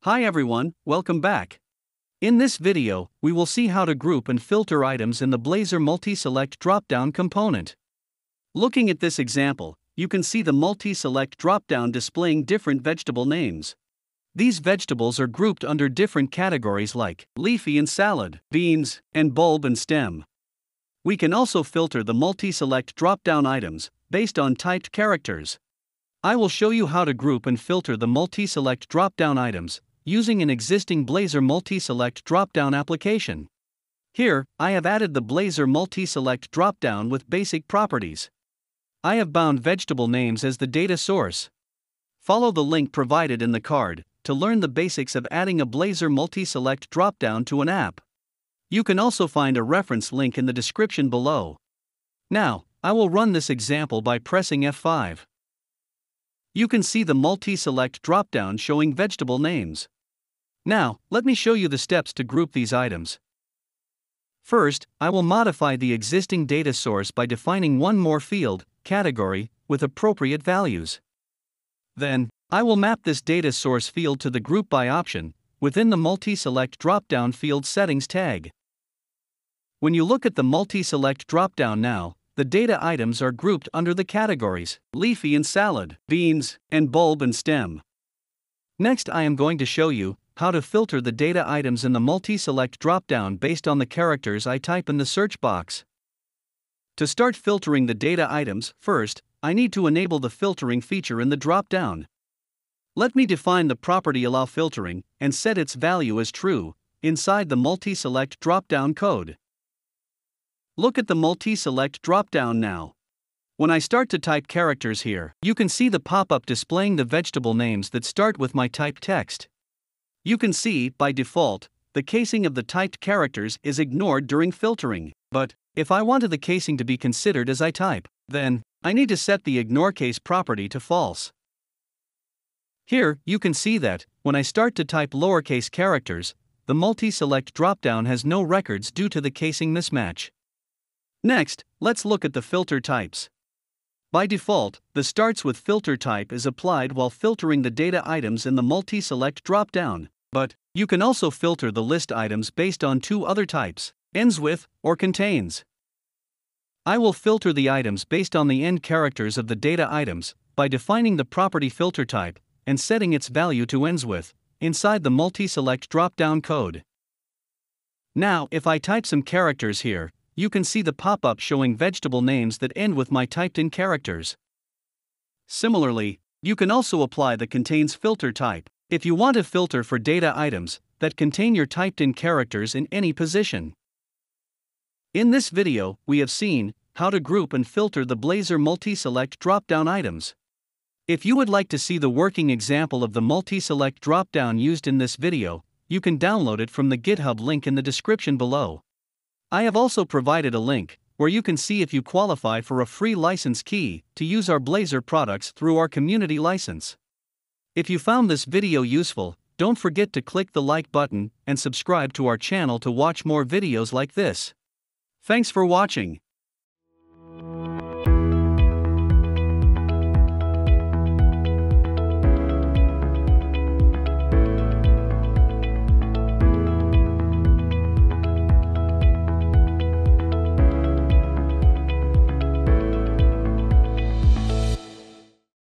Hi everyone, welcome back. In this video, we will see how to group and filter items in the Blazor MultiSelect Dropdown component. Looking at this example, you can see the MultiSelect Dropdown displaying different vegetable names. These vegetables are grouped under different categories like leafy and salad, beans, and bulb and stem. We can also filter the MultiSelect Dropdown items based on typed characters. I will show you how to group and filter the MultiSelect Dropdown items using an existing Blazor MultiSelect Dropdown application. Here, I have added the Blazor MultiSelect Dropdown with basic properties. I have bound vegetable names as the data source. Follow the link provided in the card to learn the basics of adding a Blazor MultiSelect Dropdown to an app. You can also find a reference link in the description below. Now, I will run this example by pressing F5. You can see the MultiSelect dropdown showing vegetable names. Now, let me show you the steps to group these items. First, I will modify the existing data source by defining one more field, category, with appropriate values. Then, I will map this data source field to the Group By option within the MultiSelect dropdown field settings tag. When you look at the MultiSelect dropdown now, the data items are grouped under the categories leafy and salad, beans, and bulb and stem. Next, I am going to show you how to filter the data items in the MultiSelect dropdown based on the characters I type in the search box. To start filtering the data items, first, I need to enable the filtering feature in the dropdown. Let me define the property Allow Filtering and set its value as true inside the MultiSelect dropdown code. Look at the MultiSelect dropdown now. When I start to type characters here, you can see the pop-up displaying the vegetable names that start with my typed text. You can see, by default, the casing of the typed characters is ignored during filtering, but if I wanted the casing to be considered as I type, then I need to set the Ignore Case property to false. Here, you can see that, when I start to type lowercase characters, the MultiSelect dropdown has no records due to the casing mismatch. Next, let's look at the filter types. By default, the Starts with Filter type is applied while filtering the data items in the MultiSelect dropdown, but you can also filter the list items based on two other types, Ends With or Contains. I will filter the items based on the end characters of the data items by defining the property filter type and setting its value to Ends With inside the MultiSelect dropdown code. Now, if I type some characters here, you can see the pop-up showing vegetable names that end with my typed-in characters. Similarly, you can also apply the Contains filter type if you want to filter for data items that contain your typed-in characters in any position. In this video, we have seen how to group and filter the Blazor MultiSelect dropdown items. If you would like to see the working example of the MultiSelect dropdown used in this video, you can download it from the GitHub link in the description below. I have also provided a link where you can see if you qualify for a free license key to use our Blazor products through our community license. If you found this video useful, don't forget to click the like button and subscribe to our channel to watch more videos like this. Thanks for watching.